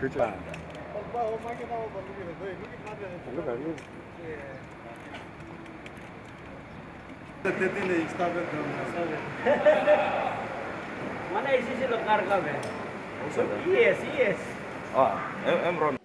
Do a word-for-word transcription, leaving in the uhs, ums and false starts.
그렇죠. Look at you. Mana isi sih lo karga be? Yes, yes. Ah, em em ron.